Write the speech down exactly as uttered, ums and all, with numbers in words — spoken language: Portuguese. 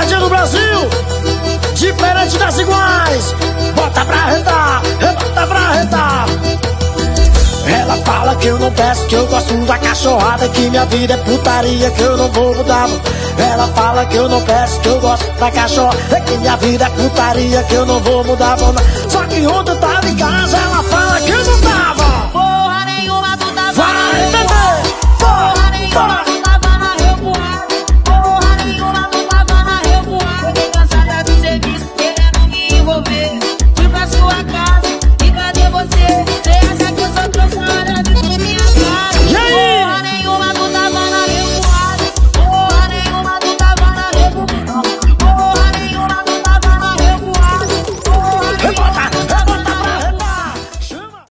pegadinha do Brasil, diferente das iguais. Bota pra arretar, bota pra arretar. Ela fala que eu não peço, que eu gosto da cachorrada, que minha vida é putaria, que eu não vou mudar. Ela fala que eu não peço, que eu gosto da cachorrada, que minha vida é putaria, que eu não vou mudar. Só que ontem eu tava em casa, ela fala